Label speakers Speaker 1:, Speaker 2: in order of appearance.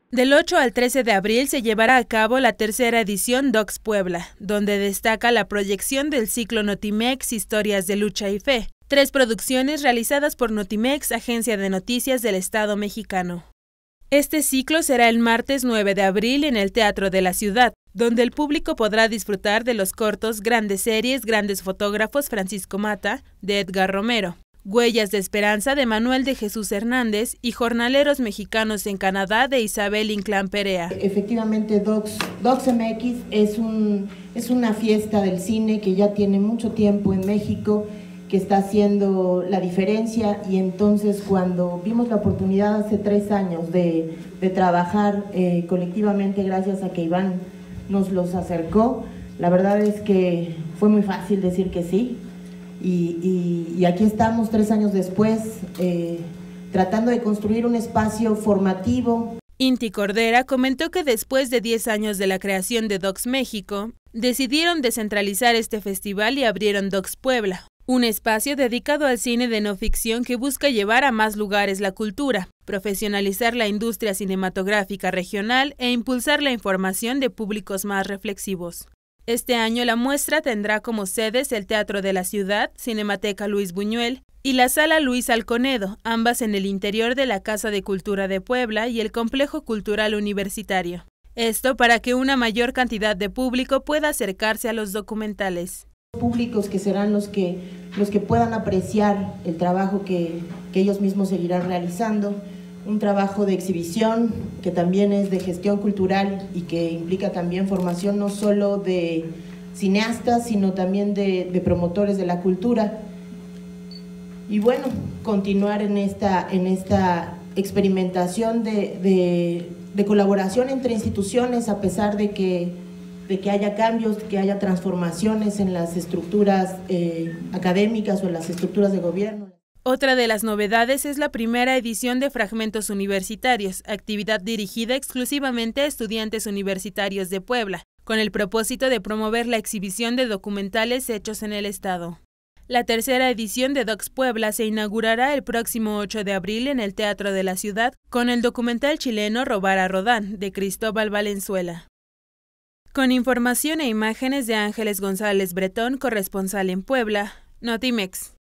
Speaker 1: Del 8 al 13 de abril se llevará a cabo la tercera edición Docs Puebla, donde destaca la proyección del ciclo Notimex Historias de Lucha y Fe, 3 producciones realizadas por Notimex, agencia de noticias del Estado mexicano. Este ciclo será el martes 9 de abril en el Teatro de la Ciudad, donde el público podrá disfrutar de los cortos Grandes Series, Grandes Fotógrafos Francisco Mata, de Edgar Romero, Huellas de Esperanza de Manuel de Jesús Hernández y Jornaleros Mexicanos en Canadá de Isabel Inclán Perea.
Speaker 2: Efectivamente, Docs MX es una fiesta del cine que ya tiene mucho tiempo en México, que está haciendo la diferencia, y entonces cuando vimos la oportunidad hace 3 años de trabajar colectivamente, gracias a que Iván nos los acercó, la verdad es que fue muy fácil decir que sí. Y aquí estamos 3 años después, tratando de construir un espacio formativo.
Speaker 1: Inti Cordera comentó que después de 10 años de la creación de Docs México, decidieron descentralizar este festival y abrieron Docs Puebla, un espacio dedicado al cine de no ficción que busca llevar a más lugares la cultura, profesionalizar la industria cinematográfica regional e impulsar la información de públicos más reflexivos. Este año la muestra tendrá como sedes el Teatro de la Ciudad, Cinemateca Luis Buñuel y la Sala Luis Alconedo, ambas en el interior de la Casa de Cultura de Puebla y el Complejo Cultural Universitario. Esto para que una mayor cantidad de público pueda acercarse a los documentales.
Speaker 2: Públicos que serán los que puedan apreciar el trabajo que ellos mismos seguirán realizando. Un trabajo de exhibición que también es de gestión cultural y que implica también formación no solo de cineastas, sino también de promotores de la cultura. Y bueno, continuar en esta experimentación de colaboración entre instituciones, a pesar de que haya cambios, que haya transformaciones en las estructuras académicas o en las estructuras de gobierno.
Speaker 1: Otra de las novedades es la primera edición de Fragmentos Universitarios, actividad dirigida exclusivamente a estudiantes universitarios de Puebla, con el propósito de promover la exhibición de documentales hechos en el Estado. La tercera edición de Docs Puebla se inaugurará el próximo 8 de abril en el Teatro de la Ciudad con el documental chileno Robar a Rodán, de Cristóbal Valenzuela. Con información e imágenes de Ángeles González Bretón, corresponsal en Puebla, Notimex.